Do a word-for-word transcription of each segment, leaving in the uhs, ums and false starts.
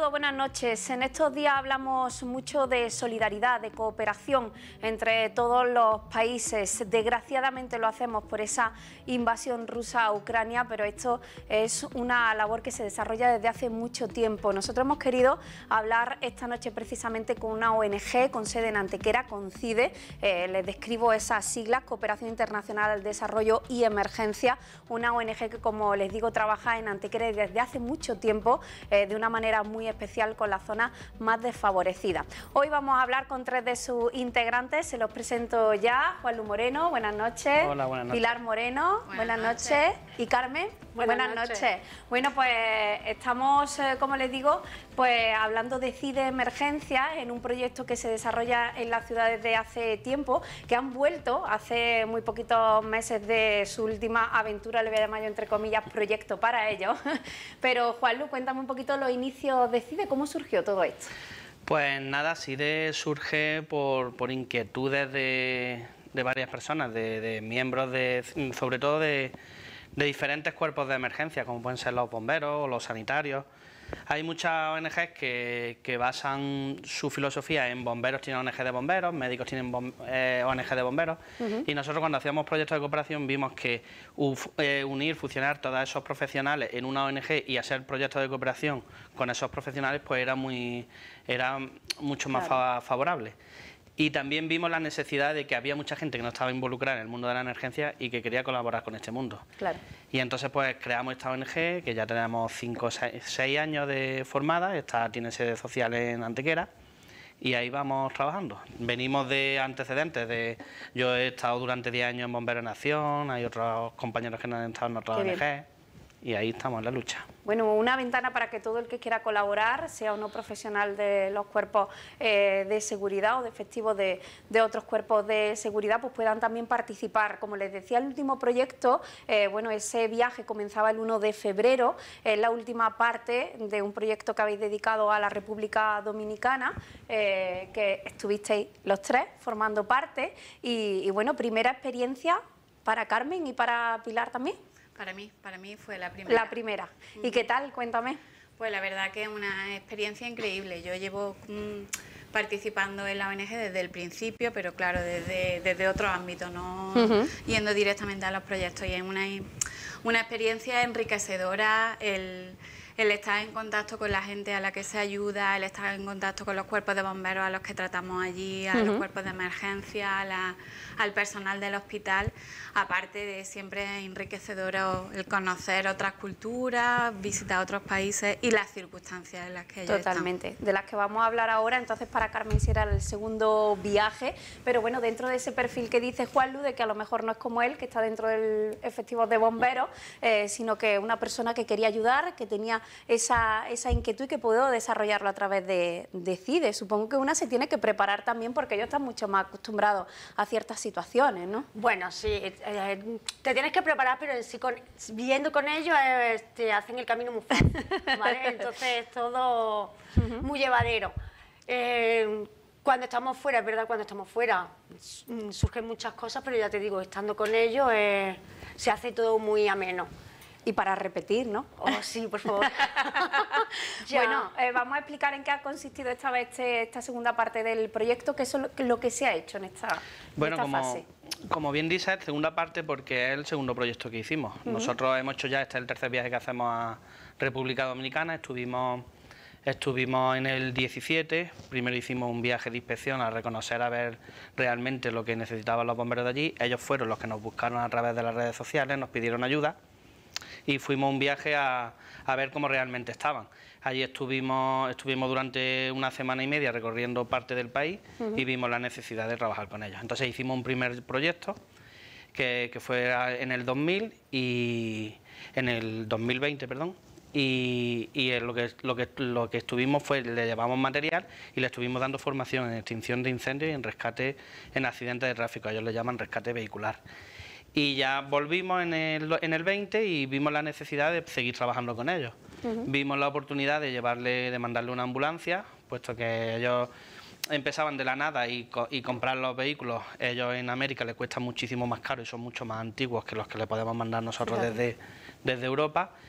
todos, buenas noches. En estos días hablamos mucho de solidaridad, de cooperación entre todos los países. Desgraciadamente lo hacemos por esa invasión rusa a Ucrania, pero esto es una labor que se desarrolla desde hace mucho tiempo. Nosotros hemos querido hablar esta noche precisamente con una O N G con sede en Antequera, con CIDE. Eh, les describo esas siglas: Cooperación Internacional al Desarrollo y Emergencia. Una O N G que, como les digo, trabaja en Antequera desde hace mucho tiempo, eh, de una manera muy especial con las zonas más desfavorecidas. Hoy vamos a hablar con tres de sus integrantes. Se los presento ya. Juanlu Moreno, buenas noches. Hola, buenas noches. Pilar Moreno, buenas, buenas noches. noches. Y Carmen, buenas, buenas noches. noches. Bueno, pues estamos, eh, como les digo, pues hablando de CIDE Emergencia, en un proyecto que se desarrolla en la ciudad desde hace tiempo, que han vuelto hace muy poquitos meses de su última aventura, le voy a llamar yo entre comillas, proyecto para ellos. Pero Juanlu, cuéntame un poquito los inicios de CIDE, ¿cómo surgió todo esto? Pues nada, CIDE surge por, por inquietudes de, de varias personas, de, de miembros, de, sobre todo de, de diferentes cuerpos de emergencia, como pueden ser los bomberos o los sanitarios. Hay muchas O N Ges que, que basan su filosofía en bomberos, tienen O N G de bomberos, médicos tienen bom, eh, O N G de bomberos, uh-huh. Y nosotros cuando hacíamos proyectos de cooperación vimos que uf, eh, unir, fusionar todos esos profesionales en una O N G y hacer proyectos de cooperación con esos profesionales pues era, muy, era mucho más claro. fa favorable. Y también vimos la necesidad de que había mucha gente que no estaba involucrada en el mundo de la emergencia y que quería colaborar con este mundo. Claro. Y entonces pues creamos esta O N G, que ya tenemos cinco o seis años de formada, esta tiene sede social en Antequera, y ahí vamos trabajando. Venimos de antecedentes, de yo he estado durante diez años en Bomberos en Acción, hay otros compañeros que no han estado en otras O N Ges, y ahí estamos en la lucha. Bueno, una ventana para que todo el que quiera colaborar, sea o no profesional de los cuerpos eh, de seguridad o de efectivos de, de otros cuerpos de seguridad, pues puedan también participar. Como les decía, el último proyecto, eh, bueno, ese viaje comenzaba el uno de febrero, es la última parte de un proyecto que habéis dedicado a la República Dominicana, eh, que estuvisteis los tres formando parte, y, y bueno, primera experiencia para Carmen y para Pilar también. Para mí, para mí fue la primera. La primera. ¿Y qué tal? Cuéntame. Pues la verdad que es una experiencia increíble. Yo llevo mmm, participando en la O N G desde el principio, pero claro, desde, desde otro ámbito, no uh-huh. yendo directamente a los proyectos. Y es una, una experiencia enriquecedora el, el estar en contacto con la gente a la que se ayuda, el estar en contacto con los cuerpos de bomberos a los que tratamos allí, a uh-huh. los cuerpos de emergencia, a la, al personal del hospital. Aparte de siempre enriquecedor el conocer otras culturas, visitar otros países y las circunstancias en las que ellos Totalmente, están. De las que vamos a hablar ahora. Entonces para Carmen sí era el segundo viaje, pero bueno, dentro de ese perfil que dice Juanlu, de que a lo mejor no es como él, que está dentro del efectivo de bomberos, eh, sino que una persona que quería ayudar, que tenía esa, esa inquietud y que pudo desarrollarlo a través de, de CIDE. Supongo que una se tiene que preparar también porque ellos están mucho más acostumbrados a ciertas situaciones, ¿no? Bueno, sí. Eh, te tienes que preparar, pero en sí con, viviendo con ellos eh, te hacen el camino muy fácil, ¿vale? Entonces es todo uh-huh. muy llevadero. Eh, cuando estamos fuera, es verdad, cuando estamos fuera surgen muchas cosas, pero ya te digo, estando con ellos eh, se hace todo muy ameno. Y para repetir, ¿no? Oh, sí, por favor. Bueno, eh, vamos a explicar en qué ha consistido esta vez este, esta segunda parte del proyecto, que es lo, lo que se ha hecho en esta, bueno, en esta como, fase. Como bien dice, es segunda parte porque es el segundo proyecto que hicimos. Uh-huh. Nosotros hemos hecho ya, este es el tercer viaje que hacemos a República Dominicana. Estuvimos, estuvimos en el diecisiete, primero hicimos un viaje de inspección a reconocer, a ver realmente lo que necesitaban los bomberos de allí. Ellos fueron los que nos buscaron a través de las redes sociales, nos pidieron ayuda. Y fuimos un viaje a, a ver cómo realmente estaban. Allí estuvimos, estuvimos durante una semana y media recorriendo parte del país uh-huh. y vimos la necesidad de trabajar con ellos. Entonces hicimos un primer proyecto que, que fue en el dos mil y en el dos mil veinte, perdón. Y, y lo, que, lo, que, lo que estuvimos fue, le llevamos material y le estuvimos dando formación en extinción de incendios y en rescate en accidentes de tráfico. Ellos le llaman rescate vehicular. Y ya volvimos en el, en el veinte y vimos la necesidad de seguir trabajando con ellos. Uh-huh. Vimos la oportunidad de llevarle, de mandarle una ambulancia, puesto que ellos empezaban de la nada y, y comprar los vehículos, ellos en América les cuesta muchísimo más caro y son mucho más antiguos que los que le podemos mandar nosotros claro. desde, desde Europa.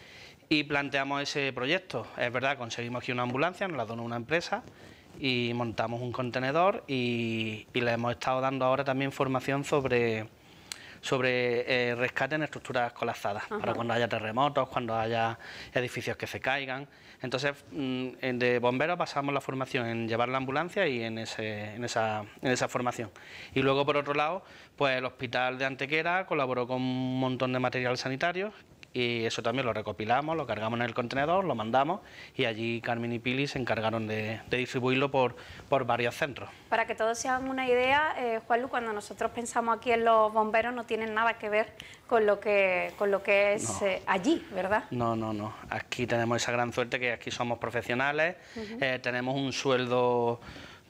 y planteamos ese proyecto. Es verdad, conseguimos aquí una ambulancia, nos la donó una empresa y montamos un contenedor y, y le hemos estado dando ahora también formación sobre, sobre eh, rescate en estructuras colapsadas, Ajá. para cuando haya terremotos, cuando haya edificios que se caigan. Entonces, de bomberos pasamos la formación en llevar la ambulancia y en, ese, en, esa, en esa formación. Y luego, por otro lado, pues el Hospital de Antequera colaboró con un montón de material sanitario y eso también lo recopilamos, lo cargamos en el contenedor, lo mandamos y allí Carmen y Pili se encargaron de, de distribuirlo por, por varios centros. Para que todos se hagan una idea, eh, Juanlu, cuando nosotros pensamos aquí en los bomberos no tienen nada que ver con lo que, con lo que es no. eh, allí, ¿verdad? No, no, no. Aquí tenemos esa gran suerte que aquí somos profesionales, uh-huh. eh, tenemos un sueldo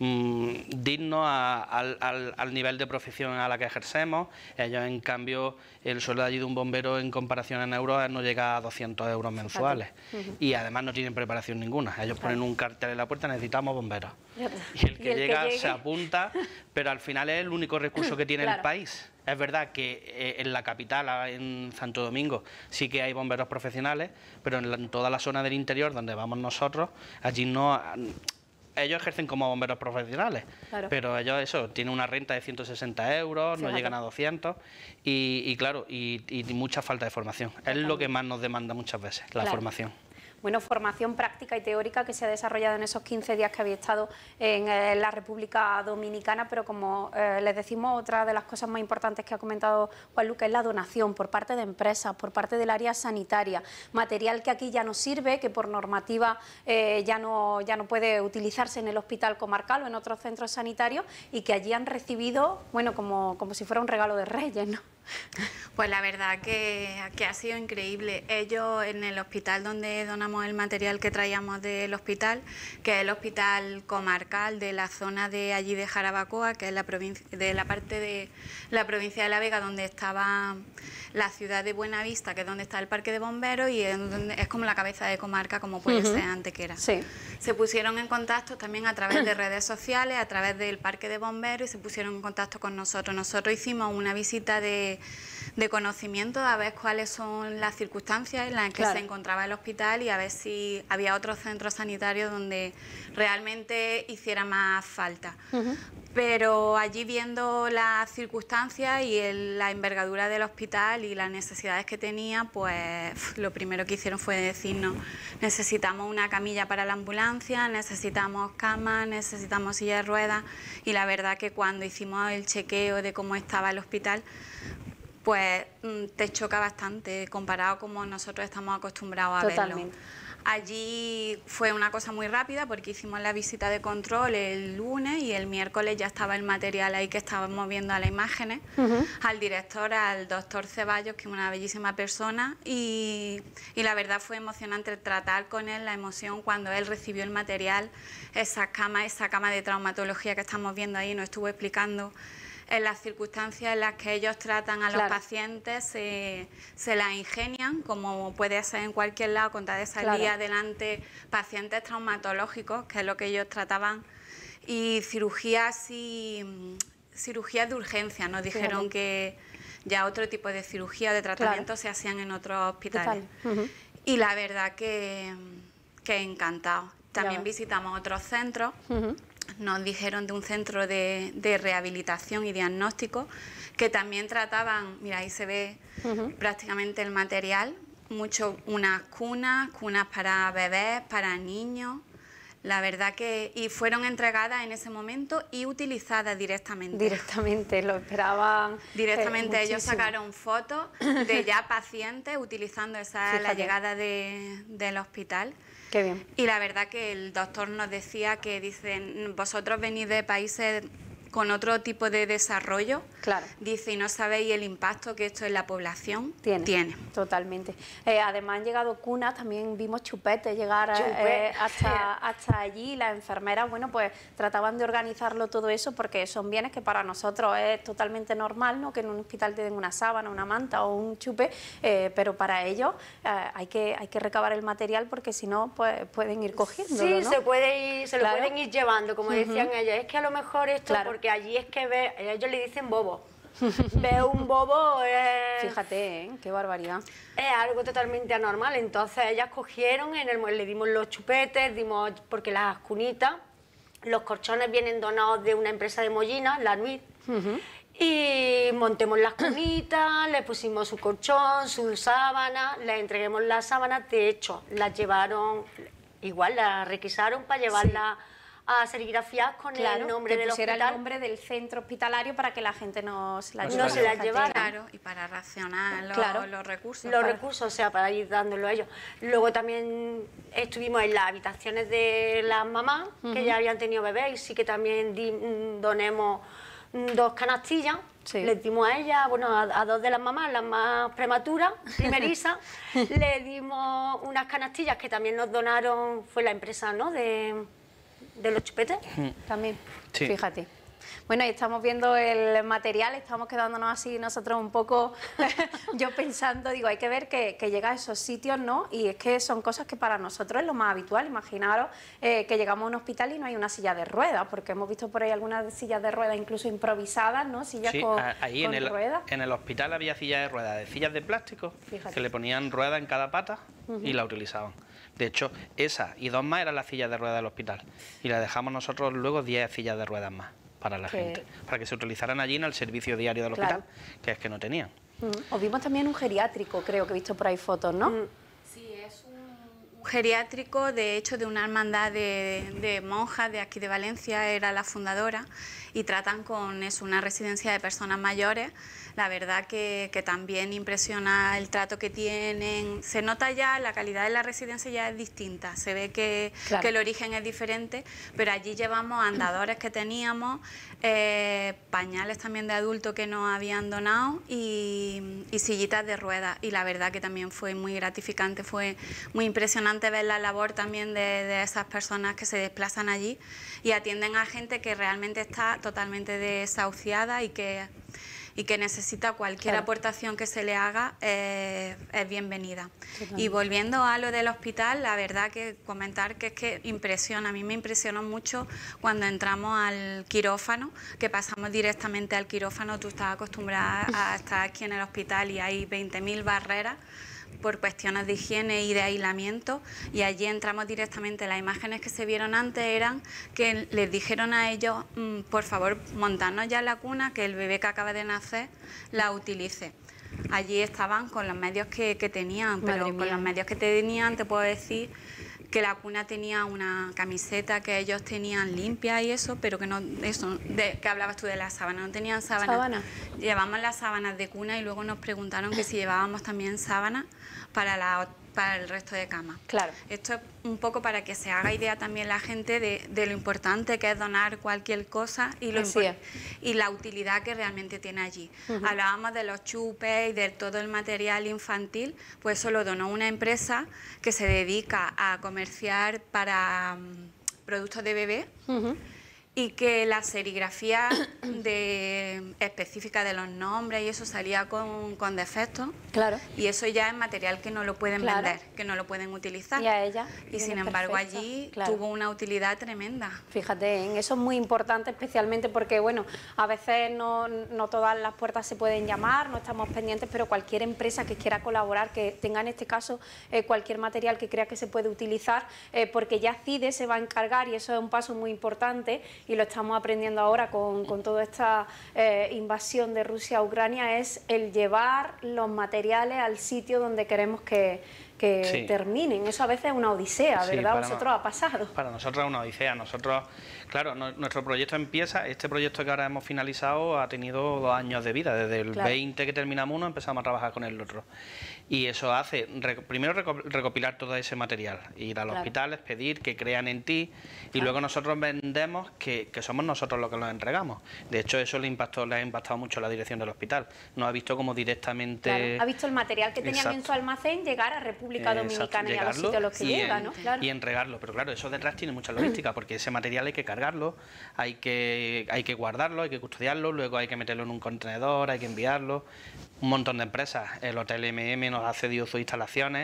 digno a, al, al, al nivel de profesión a la que ejercemos. Ellos, en cambio, el sueldo de allí de un bombero en comparación en euros no llega a doscientos euros mensuales. Uh-huh. Y además no tienen preparación ninguna. Ellos claro. ponen un cartel en la puerta: necesitamos bomberos. Y el que, ¿Y el llega que se apunta, pero al final es el único recurso que tiene claro. el país. Es verdad que eh, en la capital, en Santo Domingo, sí que hay bomberos profesionales, pero en, la, en toda la zona del interior donde vamos nosotros, allí no... Ellos ejercen como bomberos profesionales, claro. pero ellos eso tienen una renta de ciento sesenta euros, Fíjate. no llegan a doscientos y, y claro, y, y mucha falta de formación. Es lo que más nos demanda muchas veces, la claro. formación. Bueno, formación práctica y teórica que se ha desarrollado en esos quince días que había estado en eh, la República Dominicana, pero como eh, les decimos, otra de las cosas más importantes que ha comentado Juanlu, que es la donación por parte de empresas, por parte del área sanitaria, material que aquí ya no sirve, que por normativa eh, ya, no, ya no puede utilizarse en el hospital comarcal o en otros centros sanitarios y que allí han recibido, bueno, como, como si fuera un regalo de Reyes, ¿no? Pues la verdad que, que ha sido increíble. Ellos en el hospital donde donamos el material que traíamos del hospital, que es el hospital comarcal de la zona de allí de Jarabacoa, que es la provincia, de la parte de la provincia de La Vega, donde estaba la ciudad de Buenavista, que es donde está el parque de bomberos, y es, donde, es como la cabeza de comarca, como puede uh-huh. ser Antequera. Sí. Se pusieron en contacto también a través de redes sociales, a través del parque de bomberos, y se pusieron en contacto con nosotros. Nosotros hicimos una visita de, de conocimiento a ver cuáles son las circunstancias en las que claro. se encontraba el hospital y a ver si había otros centros sanitarios donde realmente hiciera más falta. Uh-huh. Pero allí, viendo las circunstancias y el, la envergadura del hospital y las necesidades que tenía, pues lo primero que hicieron fue decirnos: necesitamos una camilla para la ambulancia, necesitamos camas, necesitamos silla de ruedas. Y la verdad que cuando hicimos el chequeo de cómo estaba el hospital, pues te choca bastante comparado con como nosotros estamos acostumbrados a Totalmente. verlo. Allí fue una cosa muy rápida porque hicimos la visita de control el lunes y el miércoles ya estaba el material ahí que estábamos viendo a las imágenes. Uh-huh. Al director, al doctor Ceballos, que es una bellísima persona, y, y la verdad fue emocionante tratar con él, la emoción cuando él recibió el material, esa cama, esa cama de traumatología que estamos viendo ahí, nos estuvo explicando en las circunstancias en las que ellos tratan a claro. los pacientes, se, se las ingenian, como puede ser en cualquier lado, con tal de salir claro. adelante pacientes traumatológicos, que es lo que ellos trataban, y cirugías y cirugías de urgencia. Nos dijeron sí, que ya otro tipo de cirugía o de tratamiento claro. se hacían en otros hospitales. Uh-huh. Y la verdad que, que encantado. También visitamos otros centros. Uh-huh. Nos dijeron de un centro de, de rehabilitación y diagnóstico que también trataban, mira, ahí se ve uh-huh. prácticamente el material, mucho, unas cunas, cunas para bebés, para niños, la verdad que, y fueron entregadas en ese momento y utilizadas directamente. Directamente, lo esperaban. Directamente eh, ellos sacaron fotos de ya pacientes utilizando esa Fíjate. la llegada de, del hospital. Qué bien. Y la verdad que el doctor nos decía que dicen, vosotros venís de países con otro tipo de desarrollo, claro. dice, y no sabéis el impacto que esto en la población tiene. Tiene, totalmente. Eh, además han llegado cunas, también vimos chupetes llegar eh, hasta, hasta allí, las enfermeras, bueno, pues trataban de organizarlo todo eso porque son bienes que para nosotros es totalmente normal, ¿no? Que en un hospital te den una sábana, una manta o un chupe, eh, pero para ellos eh, hay, que, hay que recabar el material porque si no, pues pueden ir cogiéndolo, Sí, ¿no? se, puede ir, se claro. lo pueden ir llevando, como uh-huh. decían ellos, es que a lo mejor esto... Claro. Porque allí es que ve, ellos le dicen bobo. Ver un bobo es... Fíjate, ¿eh? Qué barbaridad. Es algo totalmente anormal. Entonces ellas cogieron, en el, le dimos los chupetes, dimos porque las cunitas, los colchones vienen donados de una empresa de Mollina, la Nuit, uh-huh. Y montemos las cunitas, le pusimos su colchón, su sábana, le entreguemos las sábanas. De hecho, las llevaron, igual las requisaron para llevarlas sí. a serigrafías con claro, el nombre del hospital. el nombre del centro hospitalario para que la gente no se la no llevara. se las llevara. Claro, y para racionar los, claro. los recursos. Los para... recursos, o sea, para ir dándolo a ellos. Luego también estuvimos en las habitaciones de las mamás, uh-huh. que ya habían tenido bebés, y sí que también di, donemos dos canastillas, sí. les dimos a ellas, bueno, a, a dos de las mamás, las más prematuras, primerizas, le dimos unas canastillas que también nos donaron, fue la empresa, ¿no?, de, de los chupetes. También, sí. Fíjate. Bueno, y estamos viendo el material, estamos quedándonos así nosotros un poco, yo pensando, digo, hay que ver que, que llega a esos sitios, ¿no? Y es que son cosas que para nosotros es lo más habitual. Imaginaros eh, que llegamos a un hospital y no hay una silla de ruedas, porque hemos visto por ahí algunas sillas de ruedas incluso improvisadas, ¿no? Sillas sí, con, ahí con en el, ruedas. En el hospital había sillas de ruedas, de sillas de plástico, Fíjate. que le ponían ruedas en cada pata uh-huh. y la utilizaban. De hecho, esa y dos más eran las sillas de ruedas del hospital. Y le dejamos nosotros luego diez sillas de ruedas más para la que... gente, para que se utilizaran allí en el servicio diario del hospital, claro. que es que no tenían. Uh-huh. Os vimos también un geriátrico, creo que he visto por ahí fotos, ¿no? Uh-huh. Sí, es un geriátrico, de hecho, de una hermandad de, de monjas de aquí de Valencia, era la fundadora, y tratan con eso, una residencia de personas mayores. La verdad que, que también impresiona el trato que tienen. Se nota ya, la calidad de la residencia ya es distinta. Se ve que, claro. que el origen es diferente, pero allí llevamos andadores que teníamos, eh, pañales también de adultos que nos habían donado y, y sillitas de ruedas. Y la verdad que también fue muy gratificante, fue muy impresionante ver la labor también de, de esas personas que se desplazan allí y atienden a gente que realmente está totalmente desahuciada y que... y que necesita cualquier claro. aportación que se le haga, eh, es bienvenida. Totalmente. Y volviendo a lo del hospital, la verdad que comentar que es que impresiona, a mí me impresionó mucho cuando entramos al quirófano, que pasamos directamente al quirófano. Tú estás acostumbrada a estar aquí en el hospital y hay veinte mil barreras por cuestiones de higiene y de aislamiento, y allí entramos directamente. Las imágenes que se vieron antes eran que les dijeron a ellos, mmm, por favor, montarnos ya en la cuna, que el bebé que acaba de nacer la utilice. Allí estaban con los medios que, que tenían, pero con los medios que tenían te puedo decir que la cuna tenía una camiseta que ellos tenían limpia y eso, pero que no, eso, de, que hablabas tú de la sábana, no tenían sábana. ¿Sábana? Llevamos las sábanas de cuna y luego nos preguntaron que si llevábamos también sábana para la para el resto de camas. Claro. Esto es un poco para que se haga idea también la gente de, de lo importante que es donar cualquier cosa y, lo y la utilidad que realmente tiene allí. Uh-huh. Hablábamos de los chupes y de todo el material infantil, pues eso lo donó una empresa que se dedica a comerciar para um, productos de bebé. Uh-huh. Y que la serigrafía de, específica de los nombres y eso salía con, con defectos. Claro. Y eso ya es material que no lo pueden claro. vender, que no lo pueden utilizar. Y a ella. Y sin embargo perfecto. allí claro. tuvo una utilidad tremenda. Fíjate, en eso es muy importante, especialmente porque, bueno, a veces no, no todas las puertas se pueden llamar, no estamos pendientes, pero cualquier empresa que quiera colaborar, que tenga en este caso eh, cualquier material que crea que se puede utilizar, eh, porque ya CIDE se va a encargar, y eso es un paso muy importante, y lo estamos aprendiendo ahora con, con toda esta eh, invasión de Rusia a Ucrania, es el llevar los materiales al sitio donde queremos que, que sí. terminen. Eso a veces es una odisea, ¿verdad? Sí, ¿a vosotros no, ha pasado? Para nosotros es una odisea. Nosotros, claro, no, nuestro proyecto empieza, este proyecto que ahora hemos finalizado ha tenido dos años de vida. Desde el claro. veinte que terminamos uno empezamos a trabajar con el otro. Y eso hace, rec, primero recopilar todo ese material, ir a los claro. hospitales, pedir que crean en ti, y claro. luego nosotros vendemos que, que somos nosotros los que los entregamos. De hecho, eso le impactó, le ha impactado mucho a la dirección del hospital. Nos ha visto como directamente... Claro. Ha visto el material que tenían Exacto. en su almacén llegar a República República Dominicana y a los sitios a los que llega, ¿no? Claro. Y entregarlo, pero claro, eso detrás tiene mucha logística, porque ese material hay que cargarlo, hay que, hay que guardarlo, hay que custodiarlo, luego hay que meterlo en un contenedor, hay que enviarlo. Un montón de empresas, el Hotel M M nos ha cedido sus instalaciones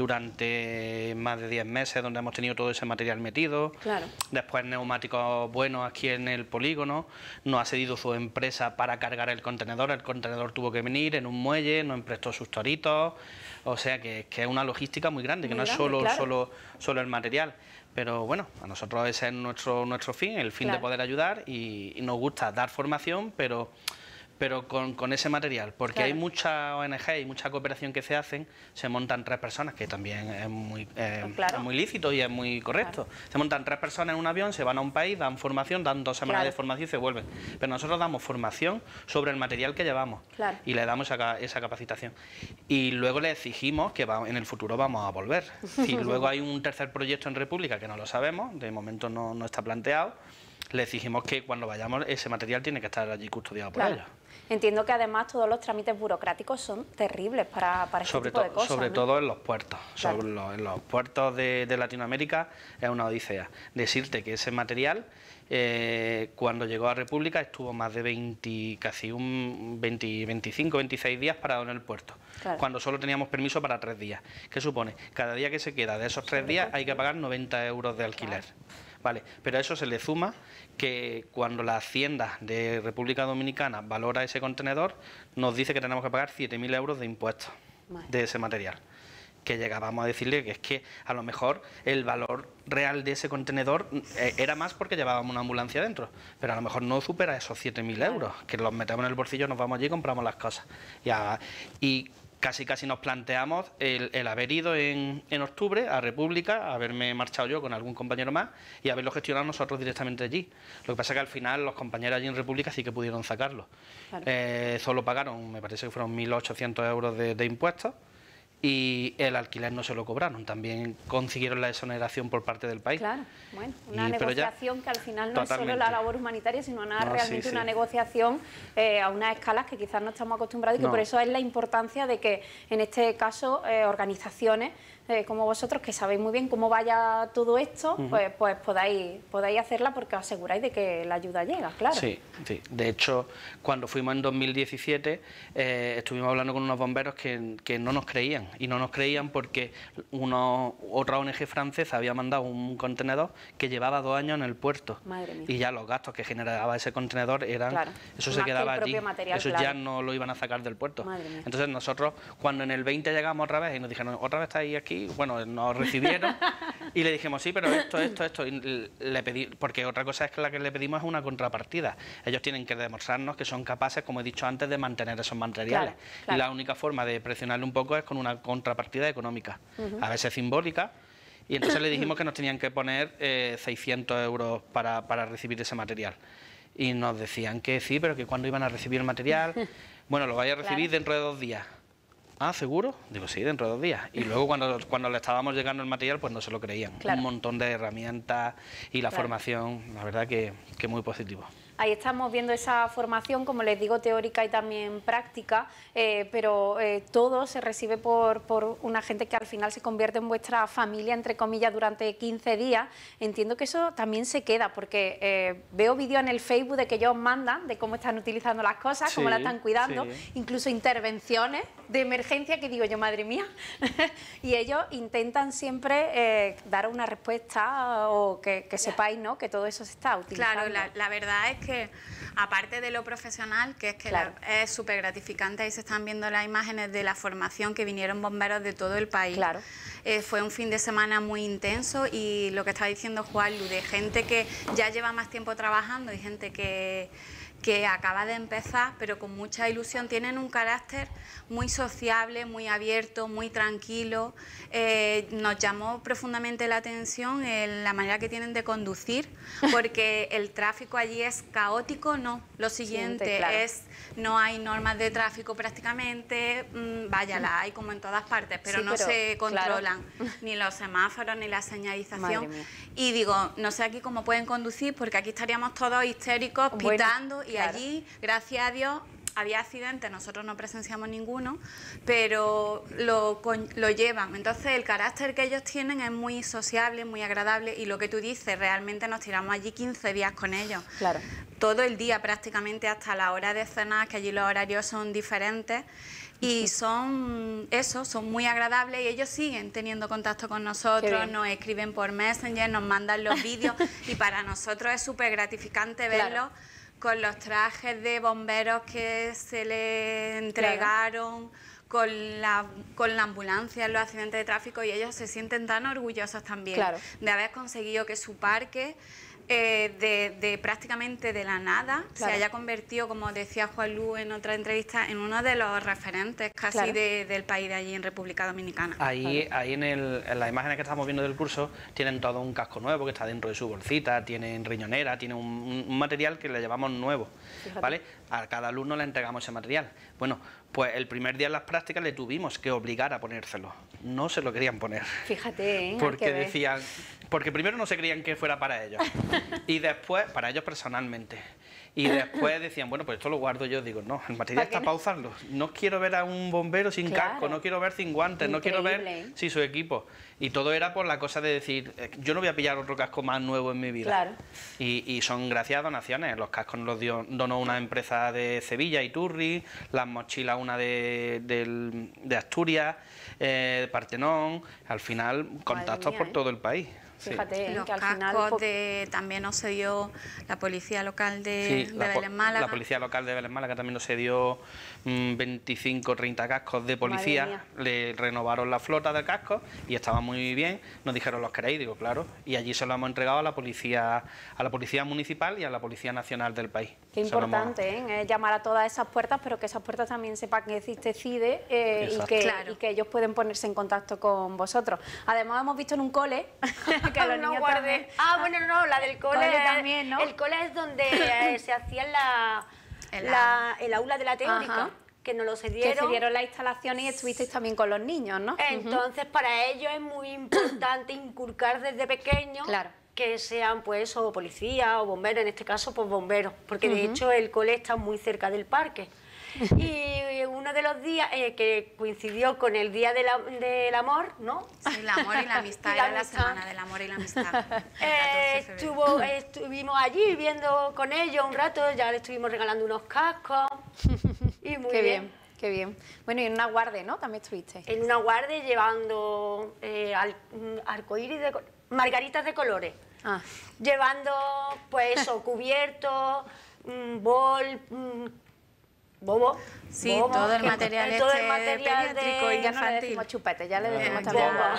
durante más de diez meses, donde hemos tenido todo ese material metido. Claro. Después neumáticos buenos aquí en el polígono, nos ha cedido su empresa para cargar el contenedor, el contenedor tuvo que venir en un muelle, nos prestó sus toritos, o sea que, que es una logística muy grande, muy que no grande, es solo, claro. solo, solo el material. Pero bueno, a nosotros ese es nuestro, nuestro fin, el fin claro. de poder ayudar, y, y nos gusta dar formación, pero... pero con, con ese material, porque claro. hay mucha O N G y mucha cooperación que se hacen, se montan tres personas, que también es muy, eh, claro. es muy lícito y es muy correcto. Claro. Se montan tres personas en un avión, se van a un país, dan formación, dan dos semanas claro. de formación y se vuelven. Pero nosotros damos formación sobre el material que llevamos claro. y le damos esa, esa capacitación. Y luego le exigimos que va, en el futuro vamos a volver. Y luego hay un tercer proyecto en República que no lo sabemos, de momento no, no está planteado. Le exigimos que cuando vayamos ese material tiene que estar allí custodiado por claro. ellos. Entiendo que además todos los trámites burocráticos son terribles para, para este sobre tipo de cosas. Sobre ¿no? todo en los puertos. Claro. Sobre los, en los puertos de, de Latinoamérica es una odisea. Decirte que ese material, eh, cuando llegó a República, estuvo más de veinte, casi un veinte, veinticinco, veintiséis días parado en el puerto. Claro. Cuando solo teníamos permiso para tres días. ¿Qué supone? Cada día que se queda de esos tres días hay que pagar noventa euros de alquiler. Claro. Vale, pero a eso se le suma que cuando la Hacienda de República Dominicana valora ese contenedor, nos dice que tenemos que pagar siete mil euros de impuestos vale. de ese material. Que llegábamos a decirle que es que a lo mejor el valor real de ese contenedor eh, era más porque llevábamos una ambulancia dentro, pero a lo mejor no supera esos siete mil euros, que los metemos en el bolsillo, nos vamos allí y compramos las cosas. Y, a, y casi casi nos planteamos el, el haber ido en, en octubre a República, haberme marchado yo con algún compañero más y haberlo gestionado nosotros directamente allí. Lo que pasa es que al final los compañeros allí en República sí que pudieron sacarlo. Claro. Eh, solo pagaron, me parece que fueron mil ochocientos euros de, de impuestos, y el alquiler no se lo cobraron, también consiguieron la exoneración por parte del país. Claro, bueno, una y, negociación que al final no totalmente. es solo la labor humanitaria, sino una, no, realmente sí, una sí. negociación eh, a unas escalas que quizás no estamos acostumbrados y que no. por eso es la importancia de que en este caso eh, organizaciones eh, como vosotros, que sabéis muy bien cómo vaya todo esto, uh-huh. pues, pues podáis, podáis hacerla porque os aseguráis de que la ayuda llega, claro. Sí, sí. De hecho, cuando fuimos en dos mil diecisiete, eh, estuvimos hablando con unos bomberos que, que no nos creían, y no nos creían porque uno, otra O N G francesa había mandado un contenedor que llevaba dos años en el puerto. Madre mía. Y ya los gastos que generaba ese contenedor eran... Claro. Eso Más se quedaba allí, material, eso claro. ya no lo iban a sacar del puerto. Madre mía. Entonces nosotros, cuando en el veinte llegamos otra vez y nos dijeron, ¿otra vez estáis aquí? Bueno, nos recibieron y le dijimos, sí, pero esto, esto, esto, y le pedí, porque otra cosa es que la que le pedimos es una contrapartida. Ellos tienen que demostrarnos que son capaces, como he dicho antes, de mantener esos materiales. Claro, claro. Y la única forma de presionarle un poco es con una contrapartida económica, uh-huh. a veces simbólica. Y entonces le dijimos que nos tenían que poner eh, seiscientos euros para, para recibir ese material. Y nos decían que sí, pero que cuando iban a recibir el material, bueno, lo vais a recibir claro. dentro de dos días. Ah, ¿seguro? Digo, sí, dentro de dos días. Y luego cuando, cuando le estábamos llegando el material, pues no se lo creían. Claro. Un montón de herramientas y la claro. formación, la verdad que, que muy positivo. Ahí estamos viendo esa formación, como les digo, teórica y también práctica, eh, pero eh, todo se recibe por, por una gente que al final se convierte en vuestra familia, entre comillas, durante quince días. Entiendo que eso también se queda, porque eh, veo vídeos en el Facebook de que ellos mandan, de cómo están utilizando las cosas, sí, cómo las están cuidando, sí. incluso intervenciones de emergencia, que digo yo, madre mía, y ellos intentan siempre eh, dar una respuesta o que, que sepáis, ¿no?, que todo eso se está utilizando. Claro, la, la verdad es que que aparte de lo profesional, que es que claro. la, es súper gratificante, ahí se están viendo las imágenes de la formación que vinieron bomberos de todo el país. Claro. Eh, fue un fin de semana muy intenso y lo que está diciendo Juanlu, de gente que ya lleva más tiempo trabajando y gente que... que acaba de empezar, pero con mucha ilusión, tienen un carácter muy sociable, muy abierto, muy tranquilo. Eh, nos llamó profundamente la atención eh, la manera que tienen de conducir, porque el tráfico allí es caótico, no. Lo siguiente Siente, claro. es, no hay normas de tráfico prácticamente, mmm, vaya, las hay como en todas partes, pero sí, no pero, se controlan claro. ni los semáforos ni la señalización. Y digo, no sé aquí cómo pueden conducir, porque aquí estaríamos todos histéricos, bueno, pitando, y claro. allí, gracias a Dios, había accidentes, nosotros no presenciamos ninguno, pero lo, lo llevan. Entonces el carácter que ellos tienen es muy sociable, muy agradable, y lo que tú dices, realmente nos tiramos allí quince días con ellos. Claro. Todo el día prácticamente hasta la hora de cenar, que allí los horarios son diferentes. Y son, eso, son muy agradables y ellos siguen teniendo contacto con nosotros, nos escriben por Messenger, nos mandan los vídeos y para nosotros es súper gratificante verlos claro. con los trajes de bomberos que se les entregaron, claro. con, la, con la ambulancia en los accidentes de tráfico, y ellos se sienten tan orgullosos también claro. de haber conseguido que su parque... Eh, de, de prácticamente de la nada claro. se haya convertido, como decía Juan Lu en otra entrevista, en uno de los referentes casi claro. de, del país de allí en República Dominicana. Ahí, claro. ahí en, el, en las imágenes que estamos viendo del curso tienen todo un casco nuevo que está dentro de su bolsita, tienen riñonera, tienen un, un material que le llevamos nuevo, Fíjate. ¿vale? A cada alumno le entregamos ese material. Bueno, pues el primer día en las prácticas le tuvimos que obligar a ponérselo. No se lo querían poner. Fíjate, ¿eh? Porque decían... Porque primero no se creían que fuera para ellos. Y después, para ellos personalmente. Y después decían, bueno, pues esto lo guardo yo. Digo, no, el material está para usarlo. No quiero ver a un bombero sin claro. casco, no quiero ver sin guantes, Increíble. no quiero ver sin su equipo. Y todo era por la cosa de decir, yo no voy a pillar otro casco más nuevo en mi vida. Claro. Y, y son gracias a donaciones. Los cascos nos los dio, donó una empresa de Sevilla, Iturri, las mochilas una de, de, de Asturias, eh, Partenón. Al final, contactos mía, por ¿eh? todo el país. Fíjate, sí. Los que al cascos final... de, también nos cedió la policía local de, sí, de la, Belén Málaga. La policía local de Belén Málaga también nos cedió mmm, veinticinco o treinta cascos de policía. Le renovaron la flota de cascos y estaba muy bien. Nos dijeron, ¿los queréis? Digo, claro. Y allí se lo hemos entregado a la policía, a la policía municipal y a la Policía Nacional del país. Qué importante, hemos... ¿eh? Llamar a todas esas puertas, pero que esas puertas también sepan que existe CIDE eh, y, que, claro. y que ellos pueden ponerse en contacto con vosotros. Además, hemos visto en un cole que a los no niños guardé. también... Ah, bueno, no, la del cole, cole también, ¿no? El cole es donde eh, se hacía la, el, la, el aula de la teórica. Ajá. Que nos lo cedieron. Que cedieron las instalaciones y estuvisteis también con los niños, ¿no? Entonces, uh-huh. para ellos es muy importante inculcar desde pequeños claro. que sean, pues, o policías o bomberos, en este caso, pues bomberos, porque uh-huh. de hecho el cole está muy cerca del parque. Y uno de los días eh, que coincidió con el Día de la, del Amor, ¿no? Sí, el amor y la amistad, y la era amistad. la semana del amor y la amistad. Eh, estuvo, eh, estuvimos allí viendo con ellos un rato, ya le estuvimos regalando unos cascos. Y muy qué bien. bien. Qué bien. Bueno, y en una guardia, ¿no? También estuviste. En una guardia llevando eh, al, arcoíris de margaritas de colores. Ah. Llevando, pues eso, cubiertos, mm, bol, mm, bobo. Sí, bobo, todo el material, este, todo el este material pediátrico de y ya no le decimos chupete, ya le decimos eh, también bobo,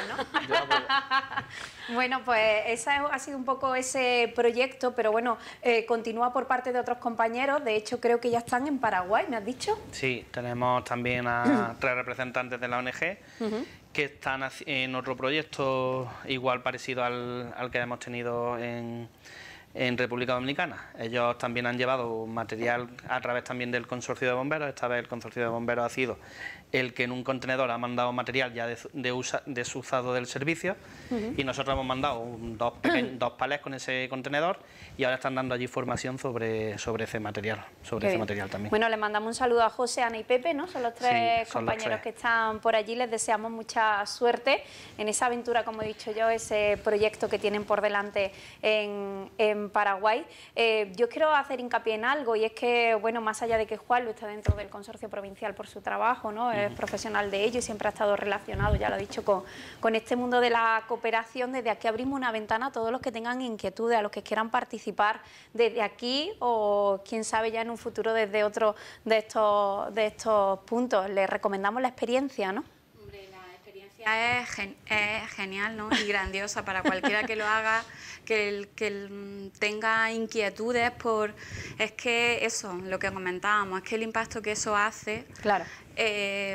¿no? Bueno, pues ese ha sido un poco ese proyecto, pero bueno, eh, continúa por parte de otros compañeros. De hecho, creo que ya están en Paraguay, ¿me has dicho? Sí, tenemos también a tres representantes de la O N G uh-huh. que están en otro proyecto igual parecido al, al que hemos tenido en... en República Dominicana. Ellos también han llevado material a través también del consorcio de bomberos. Esta vez el consorcio de bomberos ha sido el que en un contenedor ha mandado material ya de, de usa, desusado del servicio uh-huh. y nosotros hemos mandado un, dos, pequeños, dos palés con ese contenedor y ahora están dando allí formación sobre, sobre ese material, sobre Qué ese bien. material también. Bueno, les mandamos un saludo a José, Ana y Pepe, ¿no? Son los tres sí, son compañeros los tres. que están por allí. Les deseamos mucha suerte en esa aventura, como he dicho yo, ese proyecto que tienen por delante en, en Paraguay. Eh, yo quiero hacer hincapié en algo y es que, bueno, más allá de que Juan lo está dentro del consorcio provincial por su trabajo, ¿no? Es profesional de ello y siempre ha estado relacionado, ya lo he dicho, con, con este mundo de la cooperación. Desde aquí abrimos una ventana a todos los que tengan inquietudes, a los que quieran participar desde aquí o quién sabe ya en un futuro desde otro de estos, de estos puntos. Les recomendamos la experiencia, ¿no? Hombre, la experiencia es, gen es genial, ¿no? Y grandiosa para cualquiera que lo haga, que, el, que el, tenga inquietudes por... Es que eso, lo que comentábamos, es que el impacto que eso hace... Claro. Eh,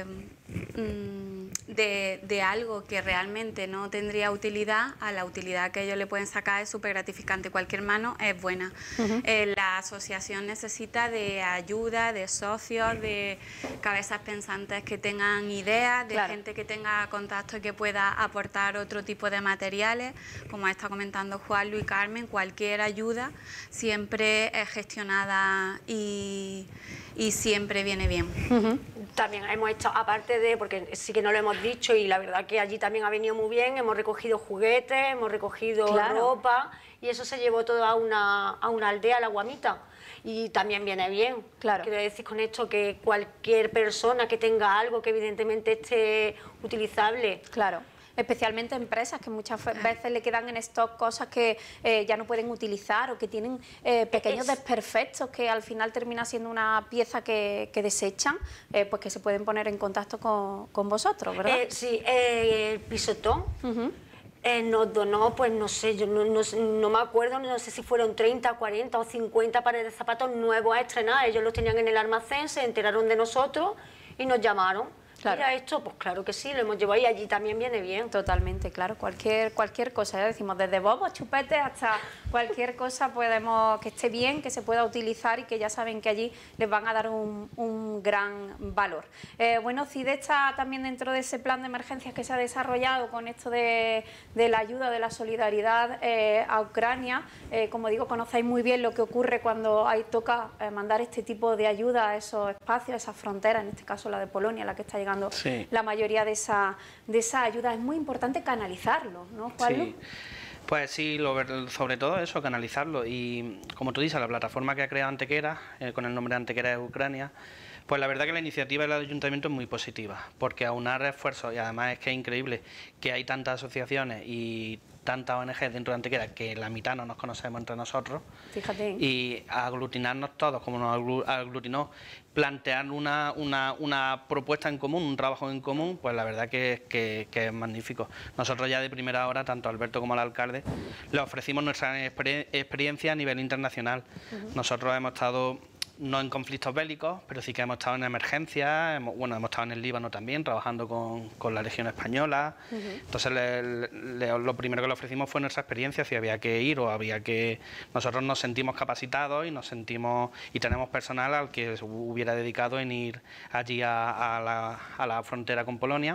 De, de algo que realmente no tendría utilidad a la utilidad que ellos le pueden sacar es súper gratificante. Cualquier mano es buena. Uh-huh. eh, la asociación necesita de ayuda, de socios, de cabezas pensantes que tengan ideas, de claro. gente que tenga contacto y que pueda aportar otro tipo de materiales, como está comentando Juan Luis y Carmen. Cualquier ayuda siempre es gestionada y, y siempre viene bien. Uh-huh. También hemos hecho, aparte de, porque sí que no lo hemos dicho y la verdad que allí también ha venido muy bien, hemos recogido juguetes, hemos recogido claro. ropa y eso se llevó todo a una, a una aldea, a la Guamita. Y también viene bien. Claro. Quiero decir con esto que cualquier persona que tenga algo que evidentemente esté utilizable. Claro. Especialmente empresas que muchas veces le quedan en stock cosas que eh, ya no pueden utilizar o que tienen eh, pequeños es... desperfectos que al final termina siendo una pieza que, que desechan, eh, pues que se pueden poner en contacto con, con vosotros, ¿verdad? Eh, sí, eh, el pisotón uh-huh. eh, nos donó, pues no sé, yo no, no, no me acuerdo, no sé si fueron treinta, cuarenta o cincuenta pares de zapatos nuevos a estrenar. Ellos los tenían en el almacén, se enteraron de nosotros y nos llamaron. Claro. Mira esto, pues claro que sí, lo hemos llevado y allí también viene bien. Totalmente, claro, cualquier cualquier cosa, ya decimos, desde bobos, chupetes hasta cualquier cosa podemos que esté bien, que se pueda utilizar y que ya saben que allí les van a dar un, un gran valor. Eh, bueno, CIDE está también dentro de ese plan de emergencias que se ha desarrollado con esto de, de la ayuda, de la solidaridad eh, a Ucrania. Eh, como digo, conocéis muy bien lo que ocurre cuando hay, toca eh, mandar este tipo de ayuda a esos espacios, a esas fronteras, en este caso la de Polonia, la que está llegando sí. la mayoría de esa, de esa ayuda. Es muy importante canalizarlo, ¿no, Juan? Sí. Pues sí, lo, sobre todo eso, canalizarlo. Y como tú dices, la plataforma que ha creado Antequera, eh, con el nombre de Antequera de Ucrania, pues la verdad que la iniciativa del Ayuntamiento es muy positiva, porque aunar esfuerzos, y además es que es increíble que hay tantas asociaciones y tantas O N G dentro de Antequera que la mitad no nos conocemos entre nosotros. Fíjate. Y aglutinarnos todos, como nos aglutinó, plantear una, una, una propuesta en común, un trabajo en común, pues la verdad que, que, que es magnífico. Nosotros ya de primera hora, tanto a Alberto como al alcalde, le ofrecimos nuestra exper experiencia a nivel internacional. Uh-huh. Nosotros hemos estado no en conflictos bélicos, pero sí que hemos estado en emergencias, hemos, bueno, hemos estado en el Líbano también, trabajando con, con la Legión Española. Uh-huh. Entonces, le, le, lo primero que le ofrecimos fue nuestra experiencia, si había que ir o había que... Nosotros nos sentimos capacitados y nos sentimos y tenemos personal al que se hubiera dedicado en ir allí a, a, la, a la frontera con Polonia.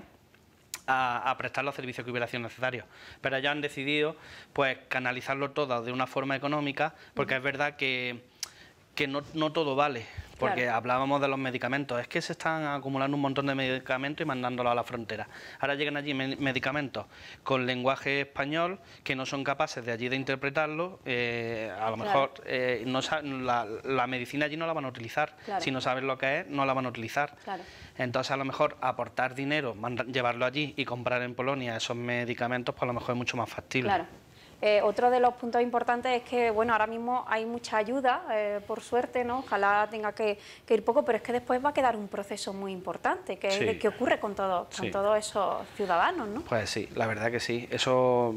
A, a prestar los servicios que hubiera sido necesarios, pero ya han decidido pues canalizarlo todo de una forma económica, porque uh-huh. es verdad que, que no, no todo vale, porque claro. hablábamos de los medicamentos, es que se están acumulando un montón de medicamentos y mandándolos a la frontera. Ahora llegan allí me medicamentos con lenguaje español que no son capaces de allí de interpretarlo, eh, a lo claro. mejor eh, no, la, la medicina allí no la van a utilizar, claro. si no saben lo que es, no la van a utilizar. Claro. Entonces, a lo mejor aportar dinero, mandar, llevarlo allí y comprar en Polonia esos medicamentos, pues a lo mejor es mucho más factible. Claro. Eh, otro de los puntos importantes es que, bueno, ahora mismo hay mucha ayuda, eh, por suerte, ¿no? Ojalá tenga que, que ir poco, pero es que después va a quedar un proceso muy importante, que sí. es de qué ocurre con, todo, con sí. todos esos ciudadanos, ¿no? Pues sí, la verdad que sí. Eso...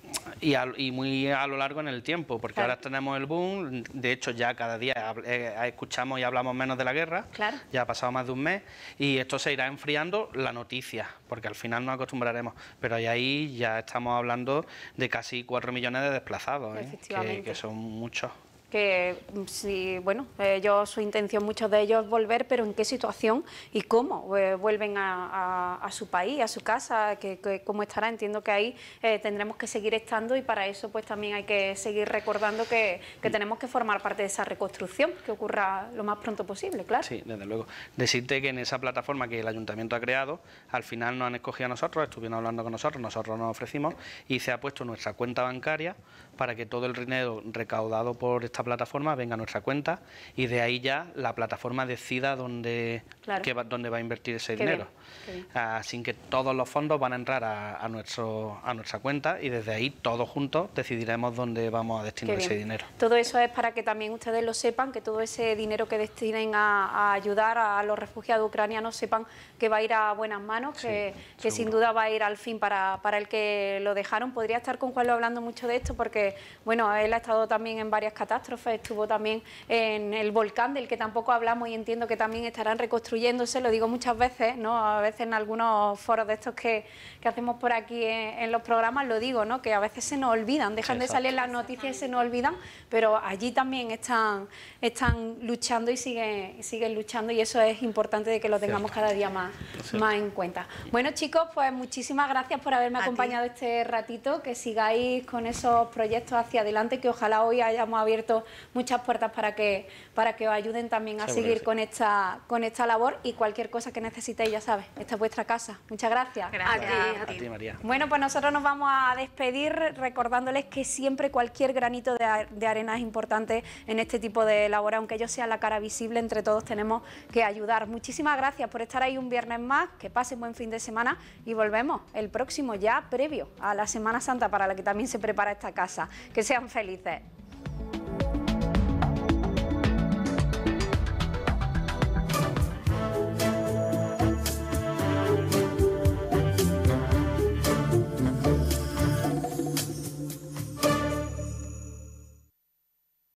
Y, a, y muy a lo largo en el tiempo, porque claro. ahora tenemos el boom, de hecho ya cada día eh, escuchamos y hablamos menos de la guerra, claro. ya ha pasado más de un mes, y esto se irá enfriando la noticia, porque al final nos acostumbraremos, pero ahí ya estamos hablando de casi cuatro millones de desplazados, ¿eh? que, que son muchos. Que sí, bueno, ellos, su intención, muchos de ellos, volver, pero en qué situación y cómo eh, vuelven a, a, a su país, a su casa, que, que cómo estará. Entiendo que ahí eh, tendremos que seguir estando y para eso pues también hay que seguir recordando que, que tenemos que formar parte de esa reconstrucción, que ocurra lo más pronto posible, claro. Sí, desde luego. Decirte que en esa plataforma que el Ayuntamiento ha creado, al final nos han escogido a nosotros, estuvieron hablando con nosotros, nosotros nos ofrecimos y se ha puesto nuestra cuenta bancaria para que todo el dinero recaudado por esta plataforma venga a nuestra cuenta y de ahí ya la plataforma decida dónde, claro. que va, dónde va a invertir ese Qué dinero. Bien. Así que todos los fondos van a entrar a, a, nuestro, a nuestra cuenta y desde ahí todos juntos decidiremos dónde vamos a destinar ese dinero. Todo eso es para que también ustedes lo sepan, que todo ese dinero que destinen a, a ayudar a los refugiados ucranianos sepan que va a ir a buenas manos, que, sí, que sin duda va a ir al fin para, para el que lo dejaron. Podría estar con Juanlo hablando mucho de esto porque, bueno, él ha estado también en varias catástrofes catástrofe estuvo también en el volcán, del que tampoco hablamos y entiendo que también estarán reconstruyéndose, lo digo muchas veces, ¿no? A veces en algunos foros de estos que, que hacemos por aquí en, en los programas lo digo, ¿no? Que a veces se nos olvidan, dejan de salir las noticias y se nos olvidan, pero allí también están, están luchando y siguen, siguen luchando, y eso es importante de que lo tengamos cada día más, más en cuenta. Bueno, chicos, pues muchísimas gracias por haberme acompañado este ratito, que sigáis con esos proyectos hacia adelante, que ojalá hoy hayamos abierto muchas puertas para que, para que os ayuden también a seguir con esta, con esta labor, y cualquier cosa que necesitéis, ya sabes, esta es vuestra casa. Muchas gracias. Gracias. A ti, María. Bueno, pues nosotros nos vamos a despedir recordándoles que siempre cualquier granito de, de arena es importante en este tipo de labor, aunque ellos sean la cara visible, entre todos tenemos que ayudar. Muchísimas gracias por estar ahí un viernes más, que pasen buen fin de semana y volvemos el próximo, ya previo a la Semana Santa, para la que también se prepara esta casa. Que sean felices.